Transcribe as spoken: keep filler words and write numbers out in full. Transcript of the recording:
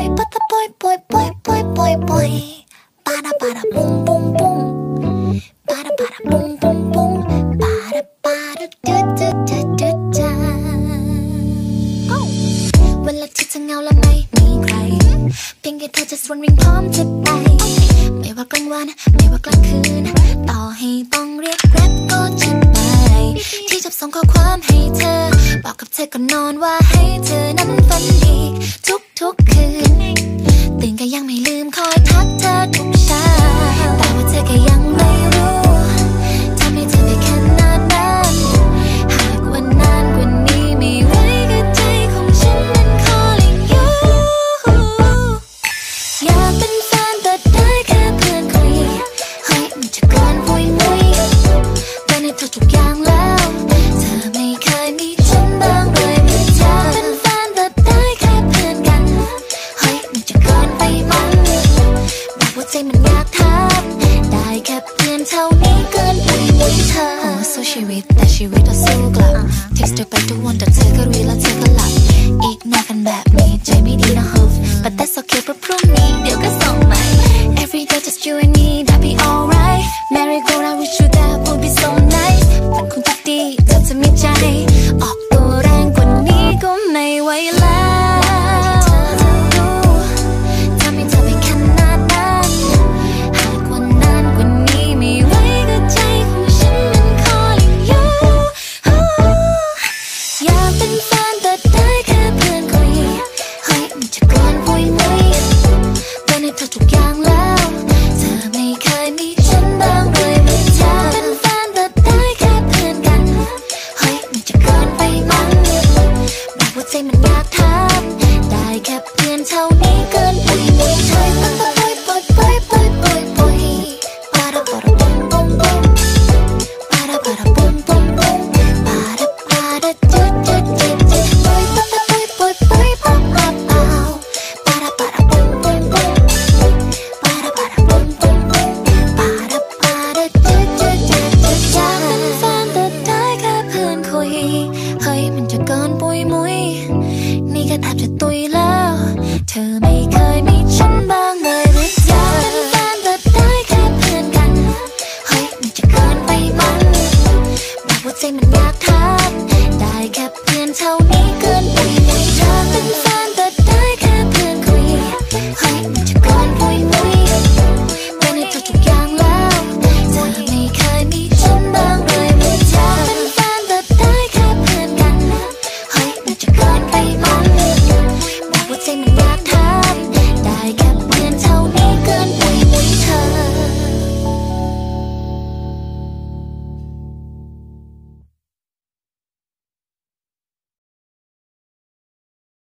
boy, but the boy, boy, boy, boy, boy, boy. Bada bada boom, boom, boom. Bada bada boom, boom, boom. Bada bada do do do do do. เวลาที่เธอเหงาและไม่มีใครเพียงแค่เธอจะสวนวิ่งพร้อมจะไปไม่ว่ากลางวันไม่ว่ากลางคืนต่อให้ต้องเรียกแกร็บก็จะไปที่จะส่งข้อความให้เธอบอกกับเธอก่อนนอนว่าให้เธอนั้นฝันดีทุกทุกคืนตื่นก็ยังไม่ลืมคอยทักเธอทุกเช้าแต่ว่าเธอก็ยังไม่รู้ทำให้เธอได้ขนาดนั้นหากว่านานกว่านี้ไม่ไหวก็ใจของฉันนั้น calling you อยากเป็นแฟนแต่ได้แค่เพื่อนคุยเฮ้ยมันจะเกินปุยมุยเป็นให้เธอทุกอย่างแล้วเธอไม่เคยมีฉันบ้างเลยไม่เธอเป็นแฟนแต่ได้แค่เพื่อนกันเฮ้ยมันจะเกินไปมั้งบอกว่าใจมันอยากทำได้แค่เพื่อนเท่านี้เกินปุยมุยเธอโอ้สู้ชีวิตแต่ชีวิตเราสู้กลับ text เธอไปทุกวันแต่เธอก็รีแล้วเธอก็หลับอีกนานกันแบบนี้ใจไม่ดีนะ Huff but that's okay เพราะพรุ่งนี้เดี๋ยวก็ส่งใหม่ every day just you and me that be alright merry go round with you that would be so nice มันคงจะดีเธอจะมีใจออกตัวแรงกว่านี้ก็ไม่ไหวแล้วทำให้เธอไปขนาดนั้นหากว่านานกว่านี้ไม่ไหวก็ใจของฉันมัน calling you อยากเป็นแฟนแต่ได้แค่เพื่อนคุยเฮ้ยมันจะเกินปุยมุยเป็นให้เธอทุกอย่างแล้วเธอไม่เคยมีฉันบ้างเลยไม่เธอเป็นแฟนแต่ได้แค่เพื่อนกันเฮ้ยมันจะเกินไปมั้งบอกว่าใจมันอยากทำได้แค่เพื่อนเท่านี้เกินปุยมุยเธอปุยปุยปุยปุยปุยปุยปาราปาราปุ้มปุ้มปุ้มปาราปาราปุ้มปุ้มปุ้มปาราปาราจุดจุดจุดจุดปุยปุยปุยปุยปุยปุยปาปาปาราปาราปุ้มปุ้มปุ้มปาราปาราปุ้มปุ้มปุ้มปาราปาราจุดจุดจุดจุดอยากเป็นแฟนแต่ได้แค่เพื่อนคุยเฮ้ยมันจะเกินปุยมุยนี่ก็แทบจะตุยแล้วเธอไม่เคยมีฉันบ้างเลยหรืออยากเป็นแฟนแต่ได้แค่เพื่อนกันเฮ้ยมันจะเกินไปมั้งบอกว่าใจมันอยากทำได้แค่เพื่อนเท่านี้เกินปุยมุยเธอเป็นแฟนแต่ได้แค่เพื่อนคุยเฮ้ยมันจะเกินปุยมุยเป็นให้เธอทุกอย่างแล้วเธอไม่เคยมีฉันบ้างเลยหรือเธอเป็นแฟนแต่ได้แค่เพื่อนกันเฮ้ยมันจะเกินไปมั้งบอกว่าใจมันอยากทำได้แค่เพื่อนเท่านี้